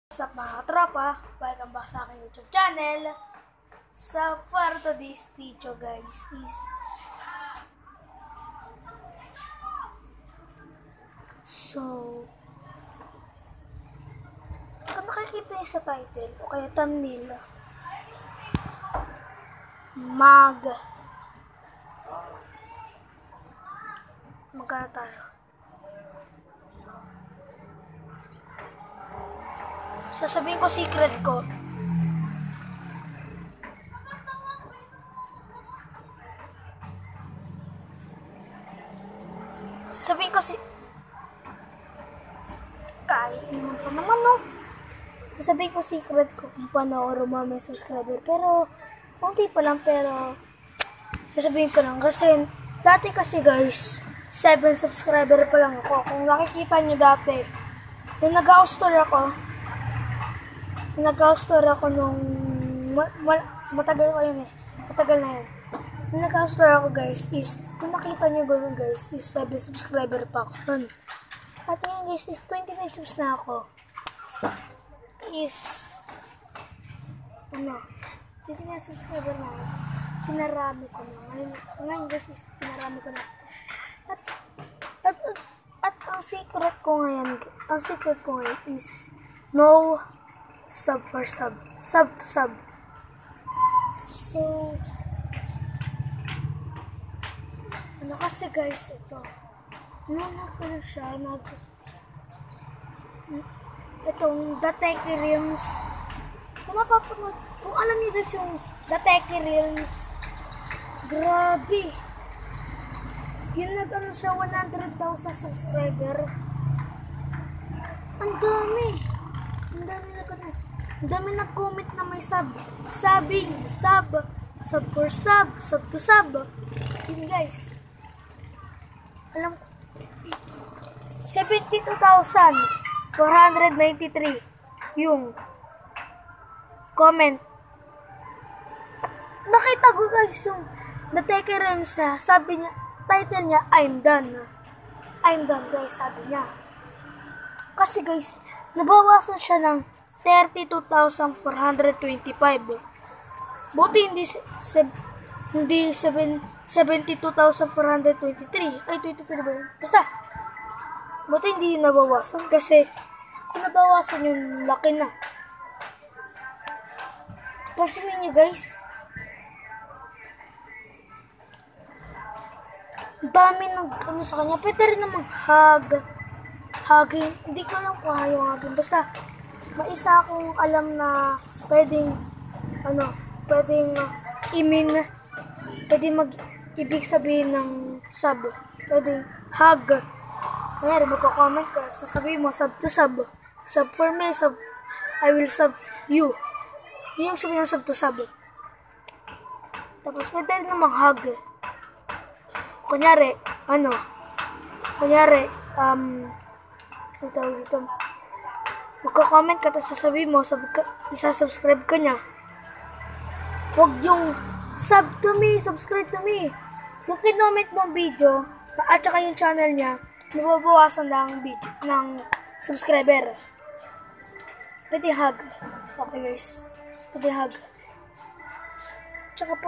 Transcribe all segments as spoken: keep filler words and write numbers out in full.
What's up mga tropa? Welcome back sa aking YouTube channel. So for today's video guys is So kung nakikita nyo sa title o kaya thumbnail, mag magkano tayo? Sasabihin ko secret ko. Sasabihin ko si... Kahit naman pa naman, no? Sasabihin ko secret ko kung paano ako rumami subscriber. Pero, konti pa lang, pero... Sasabihin ko lang kasi... Dati kasi guys, seven subscriber pa lang ako. Kung nakikita nyo dati, nung nag-austor ako, nag-austor ako nung ma ma matagal ko yun eh. Matagal na yun. Nung nag-austor ako guys is, kung nakita nyo gano'n guys, is seven subscriber pa ako nun. At ngayon guys is twenty-nine subs na ako. Is, ano, twenty-nine subscriber na ako. Pinarami ko na. Ngayon, ngayon guys is pinarami ko na. At, at, at, at ang secret ko ngayon, ang secret ko ngayon is, no sub for sub. Sub to sub. So, ano kasi guys, ito. Nung nagpano siya, nag... Itong The Techie Realms. Kung mapapanood, kung alam niyo guys yung The Techie Realms, grabe. Yun nag-ano siya, one hundred thousand subscriber. Ang dami. Ang dami na ka na. Ang dami nag-comment na may sub. Subbing, sub, sub for sub, sub to sub. Yun guys. Alam ko. seventy-two thousand four hundred ninety-three yung comment. Nakita ko guys yung The Techie Realms na sabi niya, title niya, I'm done. I'm done guys, sabi niya. Kasi guys, nabawasan siya ng thirty-two thousand four hundred twenty-five. Buti hindi se, hindi seventy-two thousand four hundred twenty-three. Ay, twenty-three ba yun? Basta, buti hindi nabawasan kasi kung nabawasan yun, laki na. Pansinin nyo guys, dami ng ano sa kanya. Pwede rin na mag-hug. Hugging. Hindi ko alam kung ayaw hugging. Basta, may isa akong alam na pwedeng, ano, pwedeng uh, imin, pwedeng mag-ibig sabihin ng sub. Pwedeng hug. Kaya rin magko-comment ka. Sasabihin mo, sub to sub. Sub for me, sub, I will sub you. Yun yung sabihin ng sub to sub. Tapos pwede rin na mag-hug. Kunyari, ano, kunyari, um, ang tawag dito, magka-comment ka, tapos sasabihin mo, sub ka, isa-subscribe ka niya. Huwag yung, sub to me, subscribe to me. Yung kinoment mo ang video, at saka yung channel niya, mababawasan ng video, ng subscriber. Pwede hug. Okay guys, pwede hug. Tsaka pag,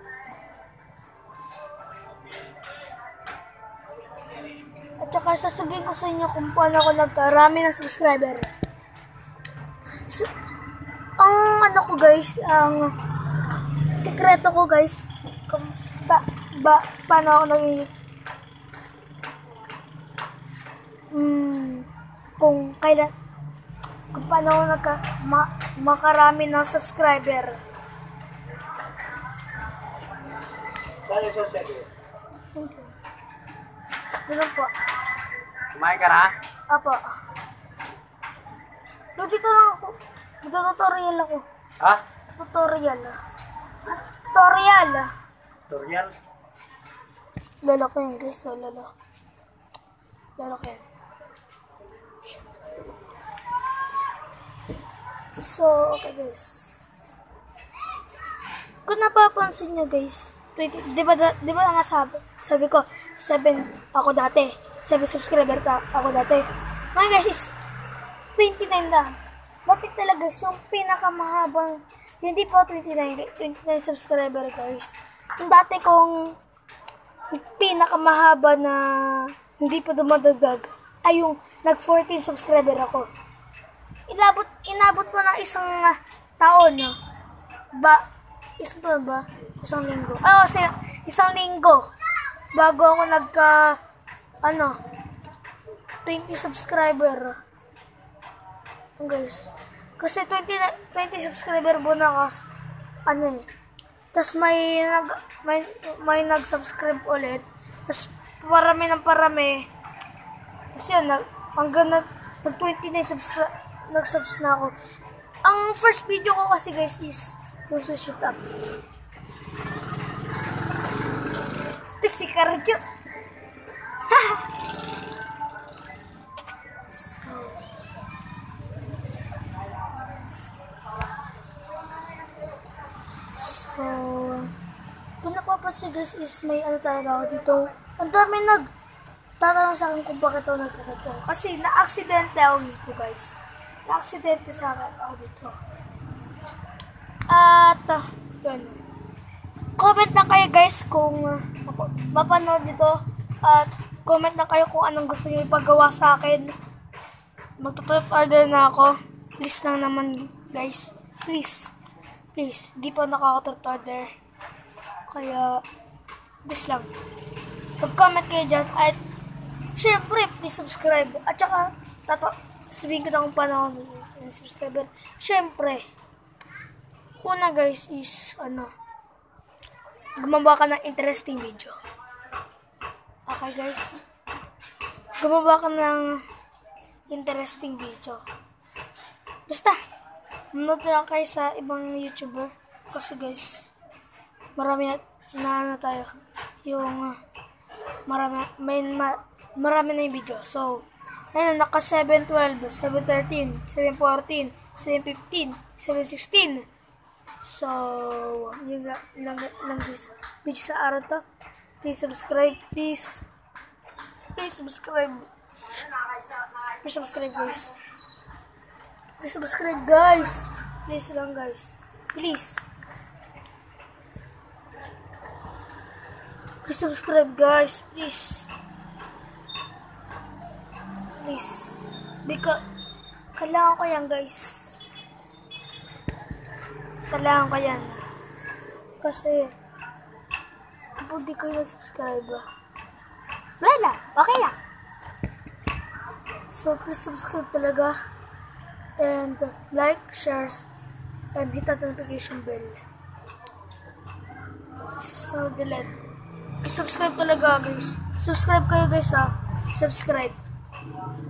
at saka sasabihin ko sa inyo kung paano ako nagkarami ng subscriber. So, ang ano ko guys, ang sikreto ko guys, kung ba, ba paano ako naging hmm, kung kailan, kung paano ako nagka, ma, makarami ng subscriber. Saan yung sasabi? Thank you. Ganun po. Kumain ka na? Apo. No, dito lang ako. Magta-tutorial ako. Ha? Tutorial. Tutorial. Tutorial? Lolo ko yan guys. So, lolo. Lolo ko yan. So, okay guys. Kung napapansin nyo guys, di ba, di ba nga sabi, sabi ko, seven ako dati. seven subscriber ka ako dati. Ngayon guys is twenty-nine lang. Dati talaga yung pinakamahabang, hindi po twenty-nine, twenty-nine subscriber guys. Yung dati kong pinakamahaba na hindi pa dumadagdag ay yung nag fourteen subscriber ako. Inabot, inabot po ng isang uh, taon, no? Ba, isang taon ba? Isang linggo. Ah, kasi isang linggo bago ako nagka, ano, twenty subscriber. Oh, guys. Kasi twenty, twenty subscriber po na kas, ano eh. Tapos may nag, may, may nag-subscribe ulit. Tapos parami ng parami. Tapos yun, nag, hanggang nag, nag twenty-nine subscribe, nag-subs na ako. Ang first video ko kasi guys is yung shoot up. Si Karjo. So, so, kung napapansin guys is may ano talaga ako dito. Ang dami nag tatanong sa akin kung bakit ako nagkatato. Kasi na-aksidente ako dito guys. Na-aksidente sa akin ako dito. At, uh, yun. Comment lang kayo guys kung uh, mapanood dito. At comment lang kayo kung anong gusto niyo ipagawa sa akin. Magtutup order na ako. Please lang naman guys. Please. Please. Di pa nakakatutup order. Kaya, please lang. Mag-comment kayo dyan. At, syempre, please subscribe. At saka, tato, sasabihin ko na kung paano ako subscriber. Syempre, una guys is, ano, gumawa ka ng interesting video. Okay guys? Gumawa ka ng interesting video. Basta, manood lang kayo sa ibang YouTuber. Kasi guys, marami na ano tayo. Yung, uh, marami, may, ma, marami na yung video. So, ayun, naka seven twelve, seven thirteen, seven fourteen, seven fifteen, seven sixteen. So, yun lang, lang, lang guys. Video sa araw to. Please subscribe, please. Please subscribe. Please subscribe guys. Please subscribe guys. Please lang guys. Please. Please subscribe guys. Please. Please. Because, kailangan ko yan guys. Kailangan ko yan. Kasi, kapag di kayo nag-subscribe, wala lang. Okay lang. So, please subscribe talaga. And, like, share, and hit that notification bell. So, delete. Please subscribe talaga, guys. Subscribe kayo, guys, ha. Subscribe.